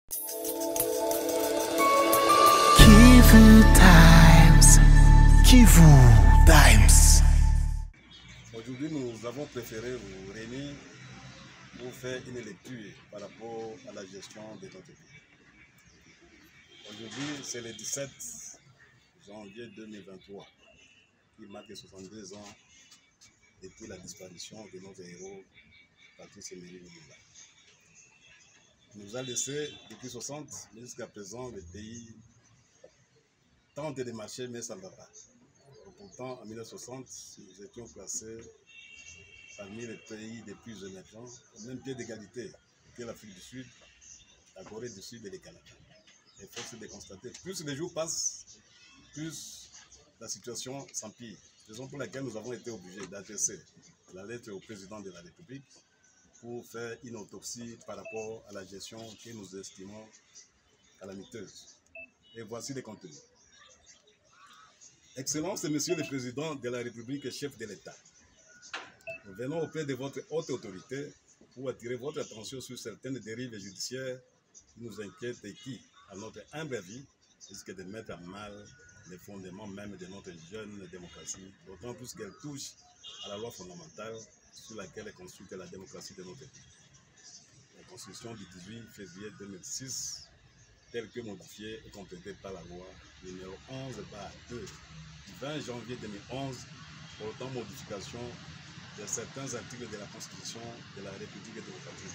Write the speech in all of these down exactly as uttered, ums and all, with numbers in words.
Kivu Times. Kivu Times. Aujourd'hui, nous avons préféré vous réunir pour faire une lecture par rapport à la gestion de notre pays. Aujourd'hui, c'est le dix-sept janvier deux mille vingt-trois qui marque soixante-deux ans depuis la disparition de notre héros, Patrice Emery Lumumba. Il nous a laissé depuis soixante, mais jusqu'à présent, le pays tente de marcher, mais ça ne va pas. Pourtant, en mille neuf cent soixante, nous étions classés parmi les pays les plus émergents, au même pied d'égalité que l'Afrique du Sud, la Corée du Sud et le Canada. Il faut de constater, plus les jours passent, plus la situation s'empire. Raison pour laquelle nous avons été obligés d'adresser la lettre au président de la République pour faire une autopsie par rapport à la gestion que nous estimons calamiteuse. Et voici les contenus. Excellences et Monsieur le Président de la République et chef de l'État, nous venons auprès de votre haute autorité pour attirer votre attention sur certaines dérives judiciaires qui nous inquiètent et qui, à notre humble avis, risquent de mettre à mal les fondements même de notre jeune démocratie, d'autant plus qu'elle touche à la loi fondamentale sur laquelle est construite la démocratie de notre pays. La Constitution du dix-huit février deux mille six, telle que modifiée et complétée par la loi numéro onze barre deux du vingt janvier deux mille onze portant modification de certains articles de la Constitution de la République démocratique.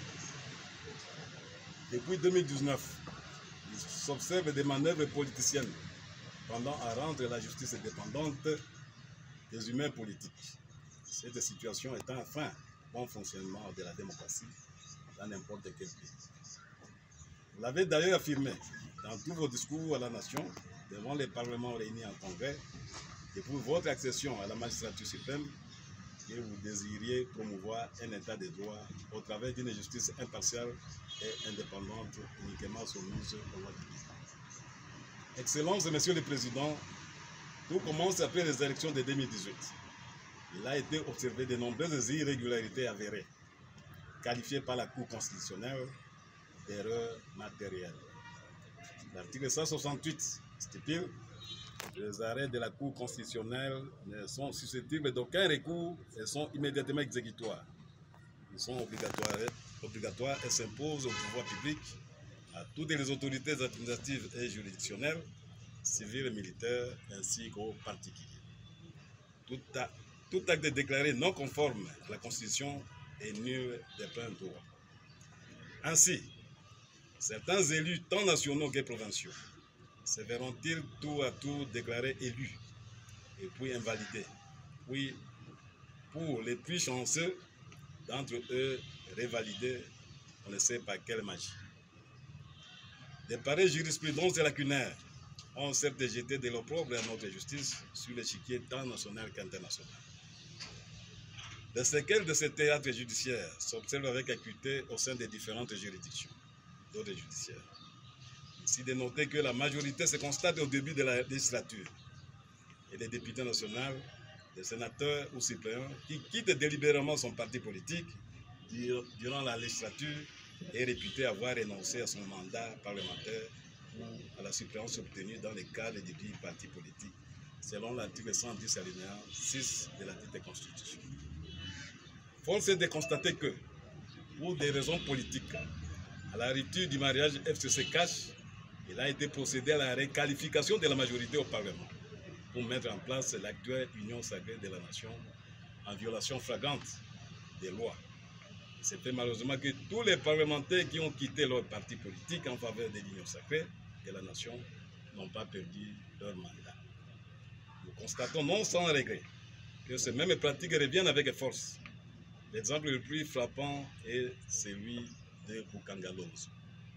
Depuis deux mille dix-neuf, il s'observe des manœuvres politiciennes tendant à rendre la justice indépendante des humains politiques. Cette situation est un frein au bon fonctionnement de la démocratie dans n'importe quel pays. Vous l'avez d'ailleurs affirmé dans tous vos discours à la nation, devant les parlements réunis en congrès, et pour votre accession à la magistrature suprême, que vous désiriez promouvoir un état de droit au travers d'une justice impartiale et indépendante, uniquement soumise aux lois du pays. Excellences et Monsieur le Président, tout commence après les élections de deux mille dix-huit. Il a été observé de nombreuses irrégularités avérées, qualifiées par la Cour constitutionnelle d'erreurs matérielles. L'article cent soixante-huit stipule que les arrêts de la Cour constitutionnelle ne sont susceptibles d'aucun recours et sont immédiatement exécutoires. Ils sont obligatoires, obligatoires et s'imposent au pouvoir public, à toutes les autorités administratives et juridictionnelles, civiles et militaires, ainsi qu'aux particuliers. Tout, a, tout acte déclaré non conforme à la Constitution est nul de plein droit. Ainsi, certains élus, tant nationaux que provinciaux, se verront-ils tour à tour déclarés élus et puis invalidés, puis, pour les plus chanceux d'entre eux, révalidés, on ne sait pas quelle magie. Des pareilles jurisprudences lacunaires ont certes jeté de l'opprobre à notre justice sur l'échiquier tant national qu'international. Les séquelles de ce théâtre judiciaire s'observent avec acuité au sein des différentes juridictions d'ordre judiciaire. Ici de noter que la majorité se constate au début de la législature et les députés nationaux, les sénateurs ou suppléants qui quittent délibérément son parti politique durant la législature est réputé avoir renoncé à son mandat parlementaire ou à la suppléance obtenue dans le cadre du parti politique, selon l'article cent dix alinéa six de la dite Constitution. Force est de constater que, pour des raisons politiques, à la rupture du mariage F C C cache, il a été procédé à la requalification de la majorité au Parlement pour mettre en place l'actuelle union sacrée de la nation en violation flagrante des lois. C'est fait malheureusement que tous les parlementaires qui ont quitté leur parti politique en faveur de l'union sacrée de la nation n'ont pas perdu leur mandat. Nous constatons non sans regret que ces mêmes pratiques reviennent avec force. L'exemple le plus frappant est celui de Bukangalonzo.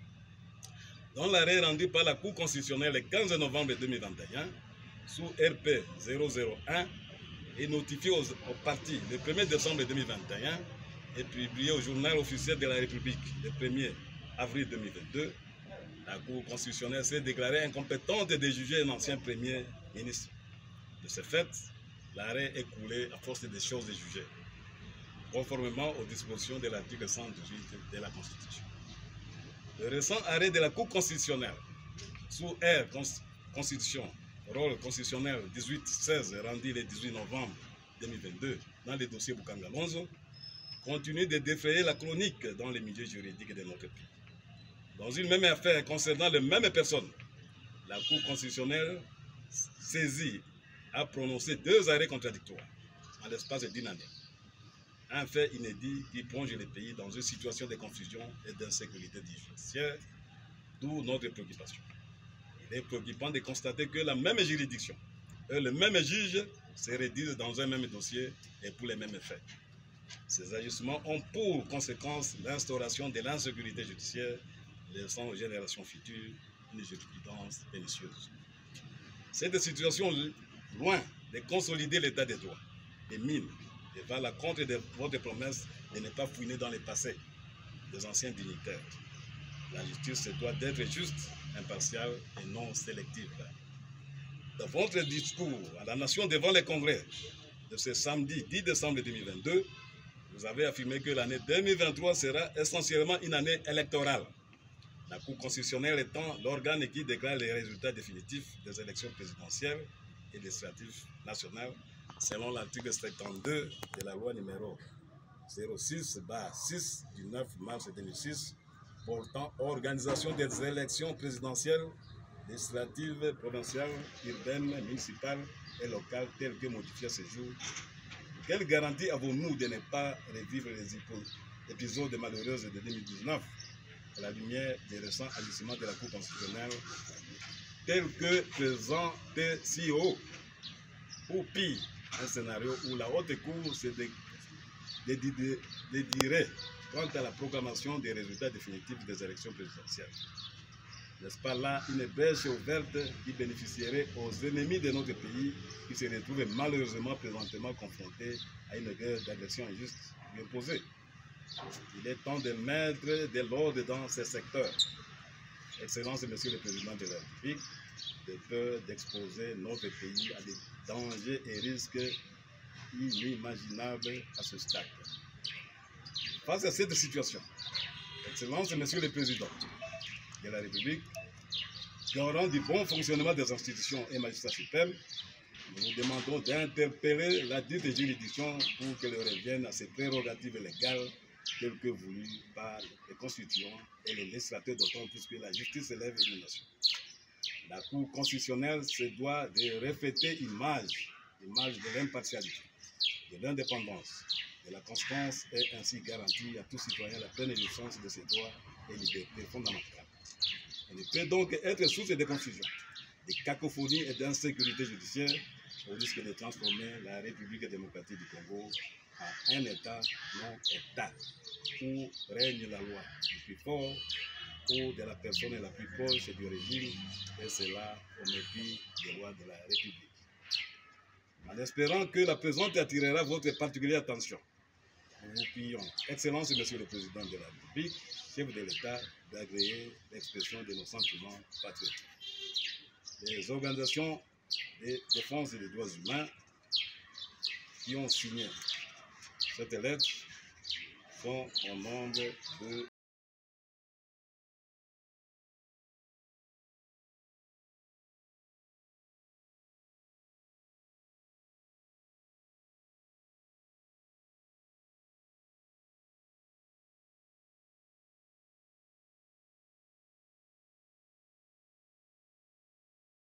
Dans l'arrêt rendu par la Cour constitutionnelle le quinze novembre deux mille vingt et un, sous R P zéro zéro un, et notifié aux, aux partis le premier décembre deux mille vingt et un et publié au journal officiel de la République le premier avril deux mille vingt-deux, la Cour constitutionnelle s'est déclarée incompétente de juger un ancien premier ministre. De ce fait, l'arrêt est coulé à force des choses jugées, conformément aux dispositions de l'article cent dix-huit de la Constitution. Le récent arrêt de la Cour constitutionnelle sous R Constitution, rôle constitutionnel dix-huit seize rendu le dix-huit novembre deux mille vingt-deux dans le dossier Boukangalonzo continue de défrayer la chronique dans les milieux juridiques de notre pays. Dans une même affaire concernant les mêmes personnes, la Cour constitutionnelle saisie a prononcé deux arrêts contradictoires en l'espace d'une année. Un fait inédit qui plonge le pays dans une situation de confusion et d'insécurité judiciaire, d'où notre préoccupation. Il est préoccupant de constater que la même juridiction et le même juge se réduisent dans un même dossier et pour les mêmes faits. Ces ajustements ont pour conséquence l'instauration de l'insécurité judiciaire, laissant aux générations futures une jurisprudence pernicieuse. Cette situation, loin de consolider l'état des droits, des mines, et va à la contre de votre promesse de ne pas fouiner dans le passé des anciens dignitaires. La justice se doit d'être juste, impartiale et non sélective. Dans votre discours à la nation devant le Congrès de ce samedi dix décembre deux mille vingt-deux, vous avez affirmé que l'année deux mille vingt-trois sera essentiellement une année électorale. La Cour constitutionnelle étant l'organe qui déclare les résultats définitifs des élections présidentielles et législatives nationales selon l'article soixante-deux de la loi numéro zéro six six du neuf mars deux mille six portant organisation des élections présidentielles, législatives, provinciales, urbaines, municipales et locales telles que modifiées ce jour. Quelle garantie avons-nous de ne pas revivre les épisodes malheureux de deux mille dix-neuf à la lumière des récents agissements de la Cour constitutionnelle tels que présentés si haut, ou pire, un scénario où la haute cour se dédierait quant à la proclamation des résultats définitifs des élections présidentielles. N'est-ce pas là une brèche ouverte qui bénéficierait aux ennemis de notre pays qui se retrouvent malheureusement présentement confrontés à une guerre d'agression injuste lui opposée? Il est temps de mettre de l'ordre dans ces secteurs. Excellence, Monsieur le Président de la République, de peur d'exposer notre pays à des dangers et risques inimaginables à ce stade. Face à cette situation, Excellence, Monsieur le Président de la République, garant du bon fonctionnement des institutions et magistrats suprêmes, nous vous demandons d'interpeller la dite juridiction pour qu'elle revienne à ses prérogatives légales telles que voulues par les constituants et les législateurs, d'autant plus que la justice élève une nation. La Cour constitutionnelle se doit de refléter image, image de l'impartialité, de l'indépendance, de la constance et ainsi garantir à tout citoyen la pleine jouissance de ses droits et libertés fondamentales. Elle ne peut donc être source de confusion, de cacophonie et d'insécurité judiciaire au risque de transformer la République démocratique du Congo en un État non-État où règne la loi du plus fort ou de la personne la plus proche du régime, et cela au mépris des lois de la République. En espérant que la présente attirera votre particulière attention, nous vous prions, Excellence, Monsieur le Président de la République, chef de l'État, d'agréer l'expression de nos sentiments patriotiques. Les organisations de défense des droits humains qui ont signé cette lettre sont au nombre de